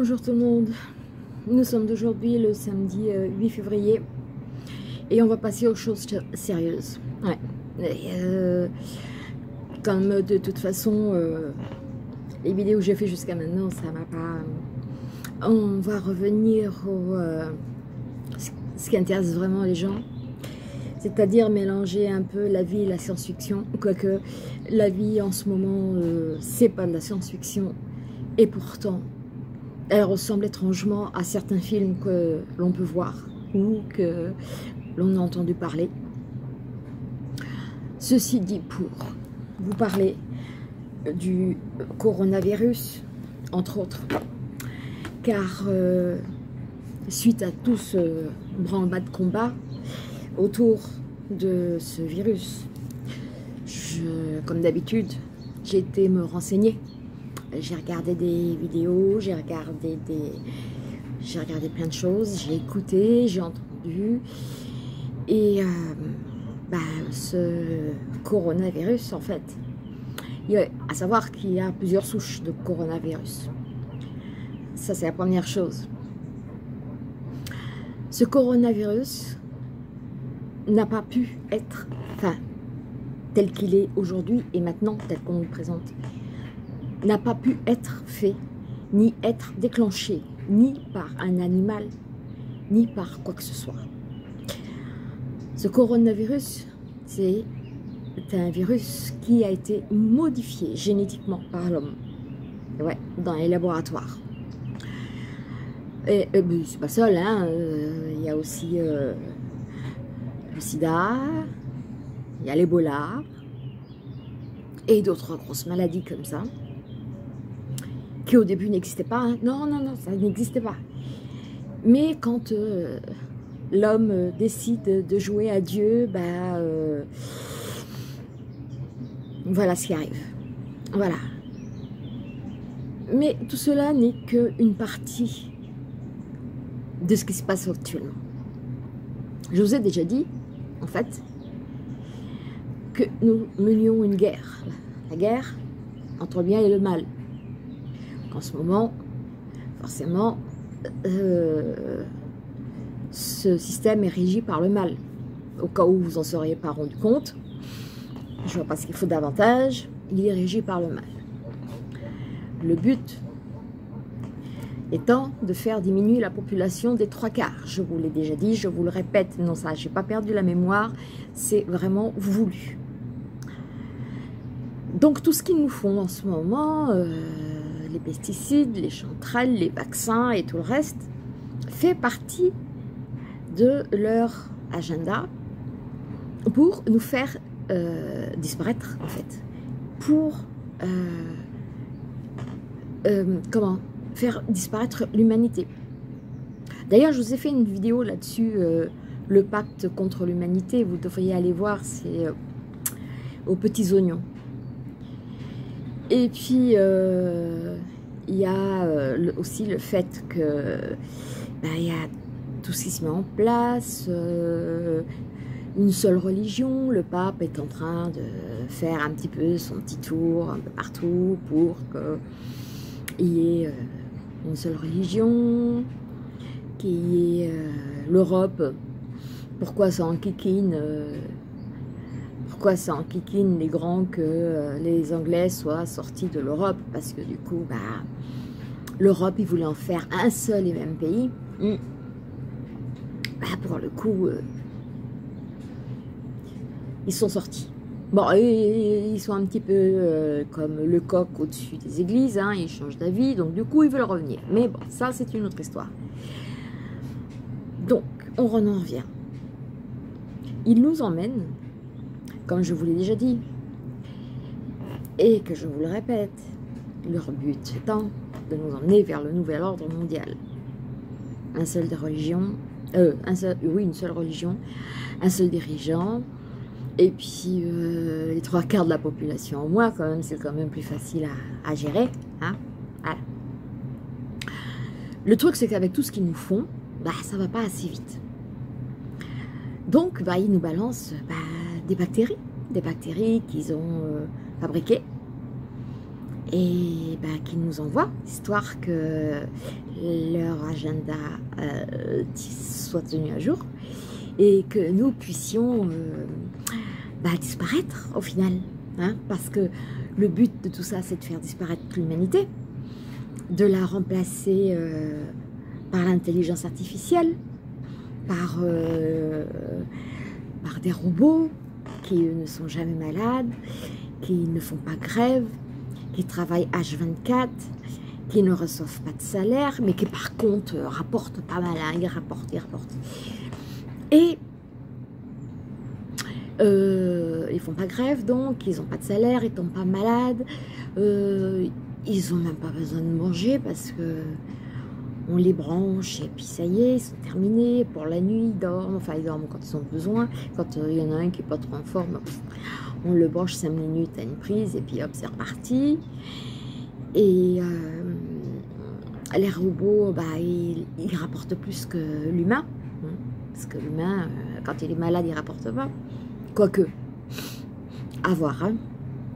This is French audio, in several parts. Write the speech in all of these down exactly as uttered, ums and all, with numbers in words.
Bonjour tout le monde, nous sommes aujourd'hui le samedi euh, huit février et on va passer aux choses sérieuses. Ouais. Et, euh, comme de toute façon, euh, les vidéos que j'ai fait jusqu'à maintenant, ça m'a pas... On va revenir au euh, ce qui intéresse vraiment les gens, c'est-à-dire mélanger un peu la vie et la science-fiction, quoique la vie en ce moment, euh, c'est pas de la science-fiction, et pourtant, elle ressemble étrangement à certains films que l'on peut voir ou que l'on a entendu parler. Ceci dit, pour vous parler du coronavirus, entre autres, car euh, suite à tout ce branle-bas de combat autour de ce virus, je, comme d'habitude, j'ai été me renseigner. J'ai regardé des vidéos, j'ai regardé des, j'ai regardé plein de choses, j'ai écouté, j'ai entendu. Et euh, bah, ce coronavirus, en fait, il y a, à savoir qu'il y a plusieurs souches de coronavirus. Ça, c'est la première chose. Ce coronavirus n'a pas pu être, enfin, tel qu'il est aujourd'hui et maintenant, tel qu'on nous le présente, n'a pas pu être fait, ni être déclenché, ni par un animal, ni par quoi que ce soit. Ce coronavirus, c'est un virus qui a été modifié génétiquement par l'homme, ouais, dans les laboratoires. Et, et c'est pas seul, hein, euh, il y a aussi euh, le sida, il y a l'Ebola, et d'autres grosses maladies comme ça, qui au début n'existait pas, hein. non, non, non, ça n'existait pas. Mais quand euh, l'homme décide de jouer à Dieu, bah, euh, voilà ce qui arrive. Voilà. Mais tout cela n'est qu'une partie de ce qui se passe actuellement. Je vous ai déjà dit, en fait, que nous menions une guerre. La guerre entre le bien et le mal. En ce moment, forcément, euh, ce système est régi par le mal. Au cas où vous n'en seriez pas rendu compte, je ne vois pas ce qu'il faut davantage, il est régi par le mal. Le but étant de faire diminuer la population des trois quarts. Je vous l'ai déjà dit, je vous le répète, non ça, j'ai pas perdu la mémoire, c'est vraiment voulu. Donc tout ce qu'ils nous font en ce moment... Euh, les pesticides, les chanterelles, les vaccins et tout le reste, fait partie de leur agenda pour nous faire euh, disparaître, en fait. Pour, euh, euh, comment, faire disparaître l'humanité. D'ailleurs, je vous ai fait une vidéo là-dessus, euh, le pacte contre l'humanité, vous devriez aller voir, c'est euh, aux petits oignons. Et puis, euh, il y a euh, le, aussi le fait que ben, il y a tout ce qui se met en place, euh, une seule religion. Le pape est en train de faire un petit peu son petit tour un peu partout pour qu'il y ait euh, une seule religion, qu'il y ait euh, l'Europe. Pourquoi ça enquiquine euh, Pourquoi ça enquiquine les grands que euh, les Anglais soient sortis de l'Europe? Parce que du coup, bah, l'Europe, ils voulaient en faire un seul et même pays. Mmh. Bah, pour le coup, euh, ils sont sortis. Bon, et, ils sont un petit peu euh, comme le coq au-dessus des églises, hein, ils changent d'avis, donc du coup, ils veulent revenir. Mais bon, ça, c'est une autre histoire. Donc, on en revient. Ils nous emmènent, comme je vous l'ai déjà dit, et que je vous le répète, leur but étant de nous emmener vers le nouvel ordre mondial. Un seul de religion, euh, un seul, oui, une seule religion, un seul dirigeant, et puis euh, les trois quarts de la population en moins, quand même, c'est quand même plus facile à, à gérer. Hein, voilà. Le truc, c'est qu'avec tout ce qu'ils nous font, bah, ça va pas assez vite. Donc, bah, ils nous balancent bah, des bactéries, des bactéries qu'ils ont euh, fabriquées et ben, qu'ils nous envoient, histoire que leur agenda euh, soit tenu à jour et que nous puissions euh, bah, disparaître au final, hein, parce que le but de tout ça, c'est de faire disparaître l'humanité, de la remplacer euh, par l'intelligence artificielle, par, euh, par des robots qui ne sont jamais malades, qui ne font pas grève, qui travaillent H vingt-quatre, qui ne reçoivent pas de salaire, mais qui par contre rapportent pas mal, hein, ils rapportent, ils rapportent. Et euh, ils font pas grève, donc ils n'ont pas de salaire, ils tombent pas malades, euh, ils n'ont même pas besoin de manger parce que on les branche et puis ça y est, ils sont terminés pour la nuit, ils dorment, enfin ils dorment quand ils ont besoin, quand il euh, y en a un qui n'est pas trop en forme, on le branche cinq minutes à une prise et puis hop, c'est reparti. Et euh, les robots, bah, ils, ils rapportent plus que l'humain, hein, parce que l'humain, euh, quand il est malade, il ne rapporte pas. Quoique, à voir, hein.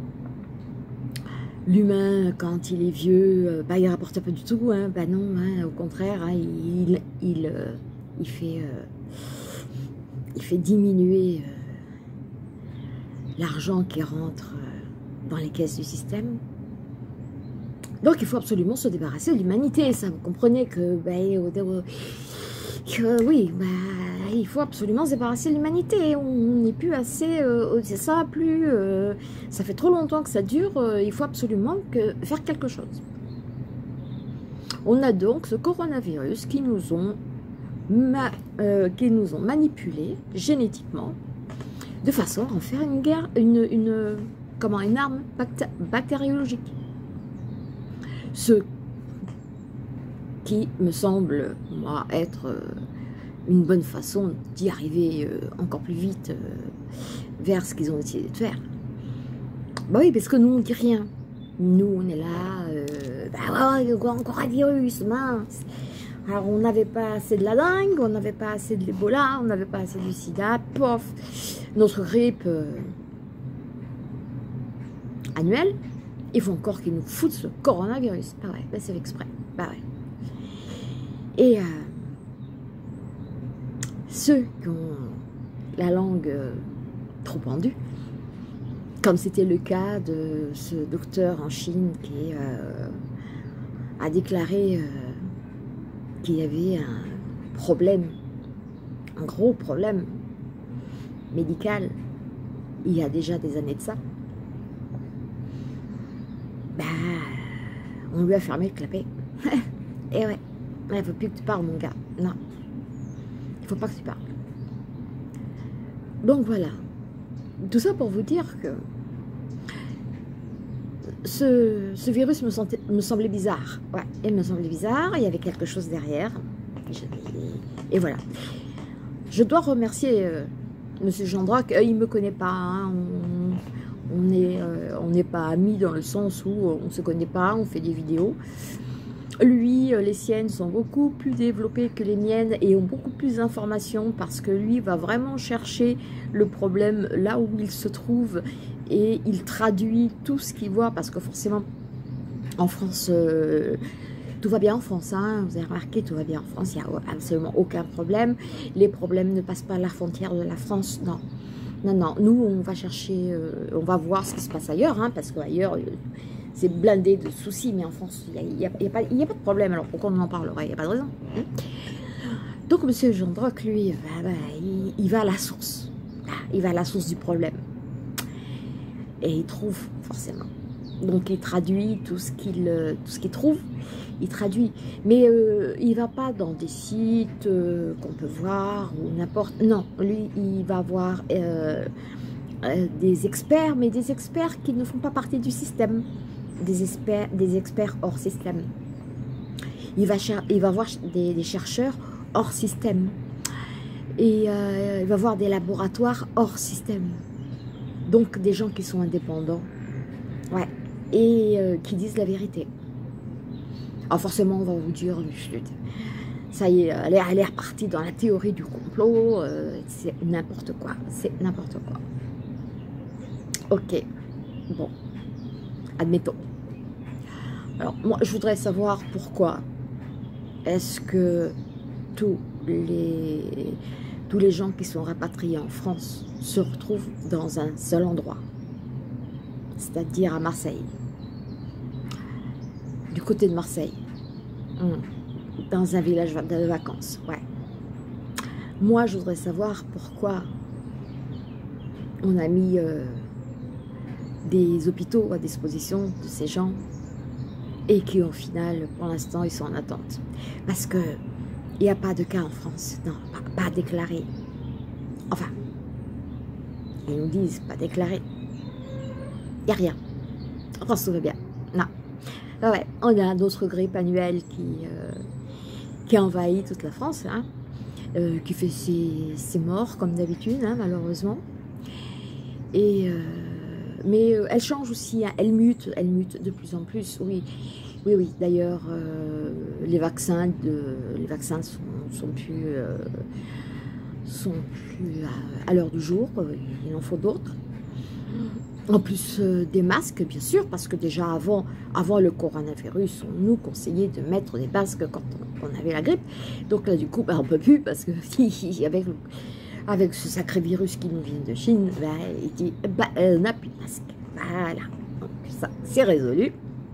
L'humain, quand il est vieux, euh, bah, il ne rapporte pas du tout, hein. Bah non, hein, au contraire, hein, il, il, euh, il, fait, euh, il fait diminuer euh, l'argent qui rentre euh, dans les caisses du système. Donc il faut absolument se débarrasser de l'humanité, ça, vous comprenez que, bah, euh, que oui, bah, il faut absolument se débarrasser de l'humanité, on n'est plus assez, euh, c'est ça, plus, euh, ça fait trop longtemps que ça dure, euh, il faut absolument que, faire quelque chose. On a donc ce coronavirus qui nous ont, ma, euh, qui nous ont manipulés génétiquement, de façon à en faire une guerre, une, une, comment, une arme bacté bactériologique. Ce qui me semble, moi, être euh, une bonne façon d'y arriver euh, encore plus vite euh, vers ce qu'ils ont essayé de faire. Bah oui, parce que nous, on ne dit rien. Nous, on est là, euh, bah ouais, encore un virus, mince. Alors, on n'avait pas assez de la dengue, on n'avait pas assez de l'Ebola, on n'avait pas assez du sida, pof, notre grippe euh, annuelle. Il faut encore qu'ils nous foutent ce coronavirus. Bah ouais, bah c'est exprès. Bah ouais. Et euh, ceux qui ont la langue euh, trop pendue, comme c'était le cas de ce docteur en Chine qui euh, a déclaré euh, qu'il y avait un problème, un gros problème médical, il y a déjà des années de ça, bah, on lui a fermé le clapet. Et ouais, il ne faut plus que tu parles, mon gars. Non, il ne faut pas que tu parles. Donc voilà, tout ça pour vous dire que ce, ce virus me, sentait, me semblait bizarre. Ouais, il me semblait bizarre, il y avait quelque chose derrière. Et, et voilà. Je dois remercier euh, Monsieur Jean Drac, euh, il ne me connaît pas, hein, on... On n'est euh, on n'est pas amis dans le sens où on ne se connaît pas, on fait des vidéos. Lui, euh, les siennes sont beaucoup plus développées que les miennes et ont beaucoup plus d'informations parce que lui va vraiment chercher le problème là où il se trouve et il traduit tout ce qu'il voit parce que forcément, en France, euh, tout va bien en France, hein, vous avez remarqué, tout va bien en France, il n'y a absolument aucun problème. Les problèmes ne passent pas la frontière de la France, non. Non, non, nous, on va chercher, euh, on va voir ce qui se passe ailleurs, hein, parce qu'ailleurs, euh, c'est blindé de soucis, mais en France, il n'y a, a, a, a pas de problème, alors pourquoi on en parlerait? Il n'y a pas de raison. Hein. Donc, M. Jean Drac, lui, bah, bah, il, il va à la source. Il va à la source du problème. Et il trouve, forcément. Donc, il traduit tout ce qu'il tout ce qu'il trouve. Il traduit. Mais euh, il ne va pas dans des sites euh, qu'on peut voir ou n'importe. Non, lui, il va voir euh, euh, des experts, mais des experts qui ne font pas partie du système. Des experts, des experts hors système. Il va, il va voir des, des chercheurs hors système. Et euh, il va voir des laboratoires hors système. Donc, des gens qui sont indépendants. Ouais. Et euh, qui disent la vérité. Alors forcément, on va vous dire, ça y est, elle est, elle est repartie dans la théorie du complot, euh, c'est n'importe quoi, c'est n'importe quoi. Ok, bon, admettons. Alors, moi, je voudrais savoir pourquoi est-ce que tous les, tous les gens qui sont rapatriés en France se retrouvent dans un seul endroit, c'est-à-dire à Marseille, du côté de Marseille, dans un village de vacances, ouais. Moi, je voudrais savoir pourquoi on a mis euh, des hôpitaux à disposition de ces gens et qui, au final, pour l'instant, ils sont en attente. Parce que il n'y a pas de cas en France, non, pas, pas déclaré. Enfin, ils nous disent pas déclaré. Il n'y a rien. En France, tout va bien. Non. Ah ouais, on a d'autres grippes annuelles qui, euh, qui envahit toute la France, hein, euh, qui fait ses, ses morts, comme d'habitude, hein, malheureusement. Et... Euh, mais euh, elle change aussi, hein, elle mute, elle mute de plus en plus, oui, oui, oui. D'ailleurs, euh, les vaccins, de, les vaccins sont, sont plus, euh, sont plus à, à l'heure du jour. Il en faut d'autres. En plus euh, des masques, bien sûr, parce que déjà avant, avant le coronavirus, on nous conseillait de mettre des masques quand on, on avait la grippe. Donc là, du coup, ben, on ne peut plus parce que avec Avec ce sacré virus qui nous vient de Chine, bah, il dit, bah, on n'a plus de masque. Voilà. Donc ça, c'est résolu.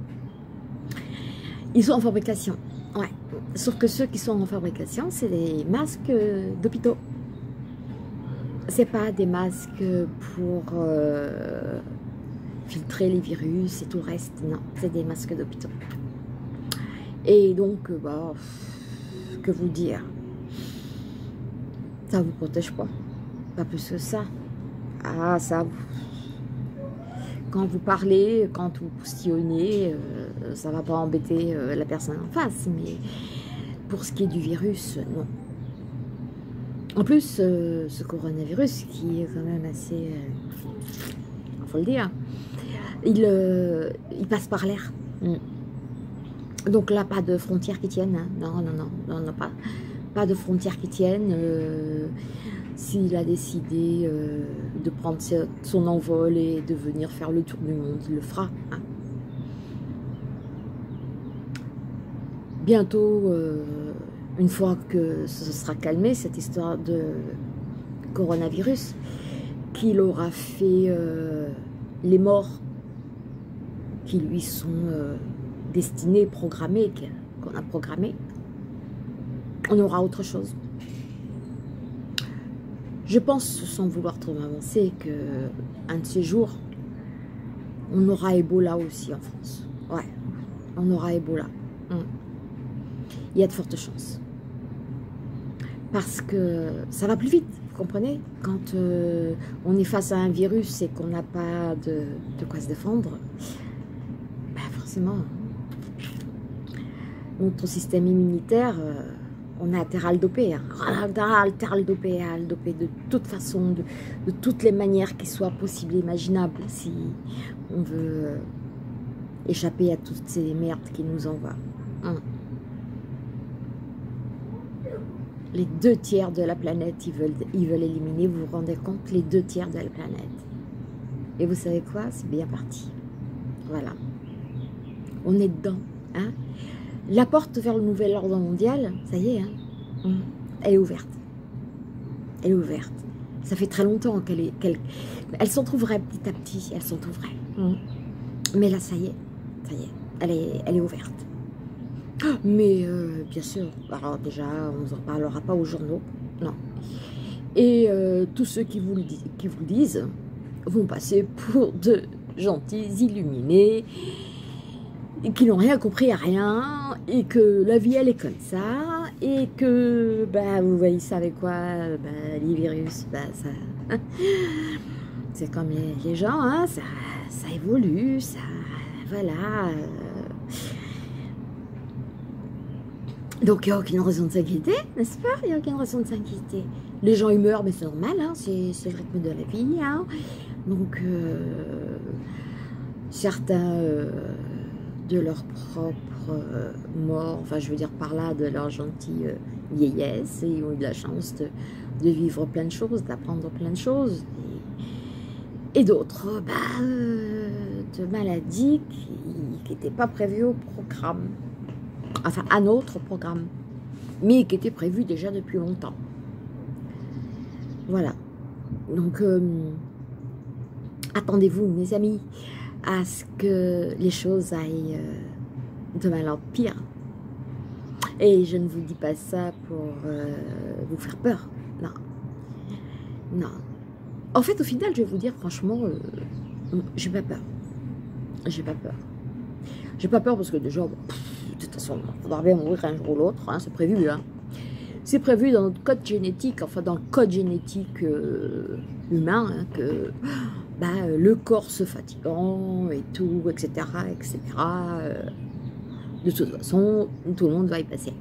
Ils sont en fabrication. Ouais. Sauf que ceux qui sont en fabrication, c'est des masques d'hôpitaux. C'est pas des masques pour euh, filtrer les virus et tout le reste. Non, c'est des masques d'hôpitaux. Et donc, bah, que vous dire? Ça vous protège pas, pas plus que ça. Ah, ça, quand vous parlez, quand vous postillonnez, euh, ça va pas embêter euh, la personne en face, mais pour ce qui est du virus, non. En plus, euh, ce coronavirus, qui est quand même assez, il euh, faut le dire, il, euh, il passe par l'air. Mm. Donc là, pas de frontières qui tiennent, hein. non, non, non, non, non, pas. Pas de frontières qui tiennent. Euh, S'il a décidé euh, de prendre son envol et de venir faire le tour du monde, il le fera. Hein. Bientôt, euh, une fois que ce sera calmé, cette histoire de coronavirus, qu'il aura fait euh, les morts qui lui sont euh, destinés, programmés, qu'on a programmés, on aura autre chose. Je pense, sans vouloir trop m'avancer, qu'un de ces jours, on aura Ebola aussi en France. Ouais, on aura Ebola. Hum. Il y a de fortes chances. Parce que ça va plus vite, vous comprenez? Quand euh, on est face à un virus et qu'on n'a pas de, de quoi se défendre, ben forcément, notre système immunitaire... Euh, on a terral dopé, hein. terral dopé, dopé de toute façon, de, de toutes les manières qui soient possibles et imaginables, si on veut échapper à toutes ces merdes qui nous envoient. Hum. Les deux tiers de la planète, ils veulent, ils veulent éliminer, vous vous rendez compte, les deux tiers de la planète. Et vous savez quoi? C'est bien parti. Voilà. On est dedans, hein. La porte vers le nouvel ordre mondial, ça y est, hein, elle est ouverte. Elle est ouverte. Ça fait très longtemps qu'elle est... Qu elle s'entrouvrait petit à petit, elle s'entrouvrait. Mais là, ça y est, ça y est, elle est, elle est ouverte. Mais, euh, bien sûr, alors déjà, on ne vous en parlera pas aux journaux, non. Et euh, tous ceux qui vous, le disent, qui vous le disent vont passer pour de gentils illuminés, et qui n'ont rien compris à rien, et que la vie elle est comme ça, et que bah vous voyez ça avec quoi, bah, les virus, bah ça, c'est comme les, les gens, hein, ça, ça évolue, ça, voilà. Donc il n'y a aucune raison de s'inquiéter, n'est-ce pas? Il n'y a aucune raison de s'inquiéter. Les gens ils meurent, mais c'est normal, hein, c'est le rythme de la vie, hein. Donc euh, certains euh, de leur propre euh, mort, enfin je veux dire par là de leur gentille euh, vieillesse, et ils ont eu de la chance de, de vivre plein de choses, d'apprendre plein de choses, et, et d'autres bah, euh, cette maladie qui n'était pas prévue au programme, enfin à notre programme, mais qui était prévue déjà depuis longtemps. Voilà. Donc, euh, attendez-vous, mes amis, à ce que les choses aillent euh, de mal en pire. Et je ne vous dis pas ça pour euh, vous faire peur. Non. Non. En fait, au final, je vais vous dire, franchement, euh, j'ai pas peur. J'ai pas peur. J'ai pas peur parce que déjà, bon, pff, de toute façon, il faudra bien mourir un jour ou l'autre, hein, c'est prévu. Hein. C'est prévu dans notre code génétique, enfin dans le code génétique euh, humain, hein, que bah, le corps se fatiguant et tout, et cetera, et cetera. Euh, de toute façon, tout le monde va y passer.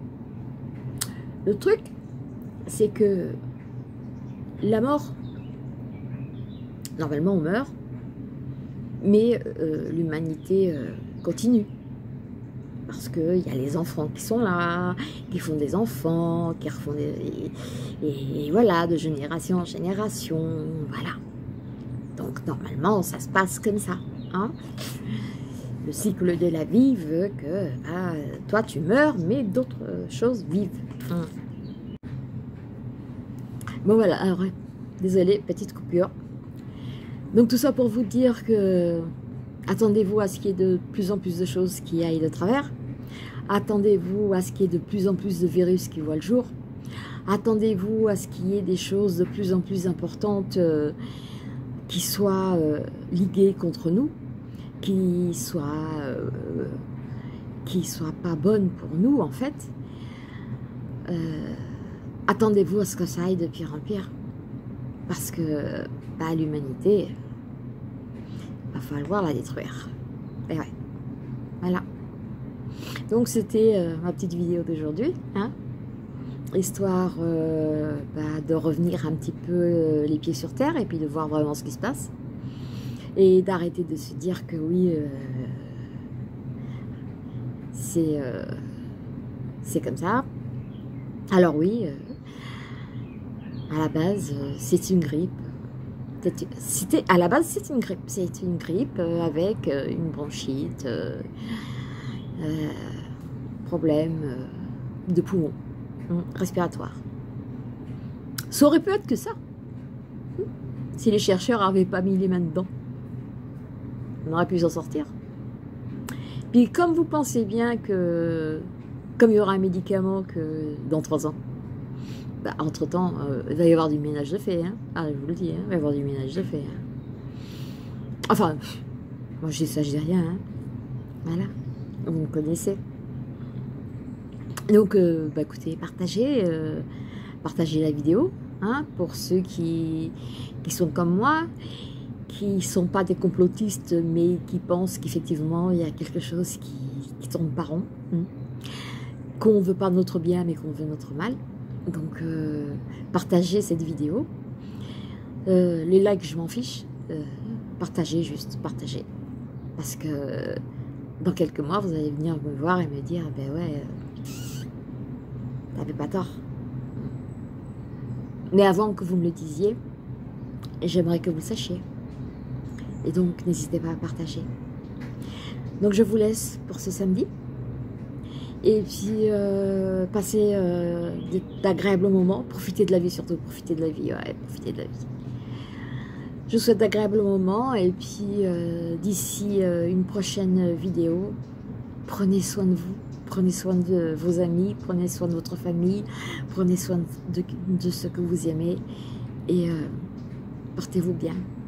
Le truc, c'est que la mort, normalement on meurt, mais euh, l'humanité euh, continue. Parce qu'il y a les enfants qui sont là, qui font des enfants, qui refont des... Et, et voilà, de génération en génération, voilà. Donc normalement, ça se passe comme ça. Hein. Le cycle de la vie veut que bah, toi tu meurs, mais d'autres choses vivent. Hein. Bon voilà, alors, désolé, petite coupure. Donc tout ça pour vous dire que attendez-vous à ce qu'il y ait de plus en plus de choses qui aillent de travers. Attendez-vous à ce qu'il y ait de plus en plus de virus qui voient le jour. Attendez-vous à ce qu'il y ait des choses de plus en plus importantes euh, qui soient euh, liguées contre nous, qui soient, euh, qui soient pas bonnes pour nous en fait. Euh, attendez-vous à ce que ça aille de pire en pire. Parce que bah, l'humanité, va falloir la détruire. Et ouais, voilà. Donc c'était euh, ma petite vidéo d'aujourd'hui, hein, histoire euh, bah, de revenir un petit peu euh, les pieds sur terre et puis de voir vraiment ce qui se passe. Et d'arrêter de se dire que oui, euh, c'est euh, c'est comme ça. Alors oui, euh, à la base, euh, c'est une grippe. C'était à la base, c'est une grippe. C'est une grippe euh, avec euh, une bronchite, euh, euh, problème euh, de poumon, hein, respiratoire. Ça aurait pu être que ça, hein, si les chercheurs n'avaient pas mis les mains dedans. On aurait pu s'en sortir. Puis comme vous pensez bien que, comme il y aura un médicament que dans trois ans, bah, entre-temps, euh, il va y avoir du ménage de fait. Hein. Ah, je vous le dis, hein, il va y avoir du ménage de fait. Hein. Enfin, moi je dis ça, je dis rien. Hein. Voilà, vous me connaissez. Donc, euh, bah, écoutez, partagez, euh, partagez la vidéo, hein, pour ceux qui, qui sont comme moi, qui ne sont pas des complotistes, mais qui pensent qu'effectivement, il y a quelque chose qui, qui tourne pas rond, hein, qu'on ne veut pas notre bien, mais qu'on veut notre mal. Donc, euh, partagez cette vidéo. Euh, les likes, je m'en fiche. Euh, partagez, juste, partagez. Parce que dans quelques mois, vous allez venir me voir et me dire, ben ouais, euh, t'avais pas tort. Mais avant que vous me le disiez, j'aimerais que vous le sachiez. Et donc, n'hésitez pas à partager. Donc, je vous laisse pour ce samedi. Et puis, euh, passer euh, d'agréables moments. Profitez de la vie, surtout. Profitez de la vie, ouais, profitez de la vie. Je vous souhaite d'agréables moments. Et puis, euh, d'ici euh, une prochaine vidéo, prenez soin de vous. Prenez soin de vos amis. Prenez soin de votre famille. Prenez soin de, de ce que vous aimez. Et euh, portez-vous bien.